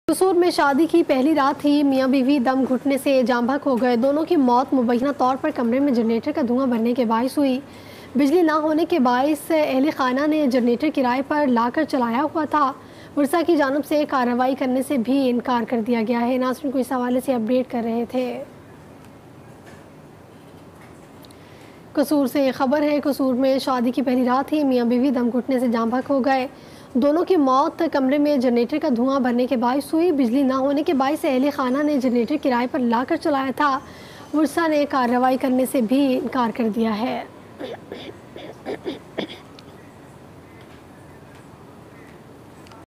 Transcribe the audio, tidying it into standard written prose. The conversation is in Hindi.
कसूर में शादी की पहली रात ही मियां बीवी दम घुटने से जाम बहक हो गए। दोनों की मौत मुबैना तौर पर कमरे में जनरेटर का धुआं भरने के बायस हुई। बिजली ना होने के बायस अहले खाना ने जनरेटर किराए पर लाकर चलाया हुआ था। वर्षा की जानिब से कार्रवाई करने से भी इनकार कर दिया गया है। नाज़रीन को इस हवाले से अपडेट कर रहे थे। कसूर से खबर है, कसूर में शादी की पहली रात ही मियां बीवी दम घुटने से जाम बहक हो गए। दोनों की मौत कमरे में जनरेटर का धुआं भरने के बायस हुई। बिजली ना होने के बायस अहले खाना ने जनरेटर किराए पर लाकर चलाया था। वर्षा ने कार्रवाई करने से भी इनकार कर दिया है।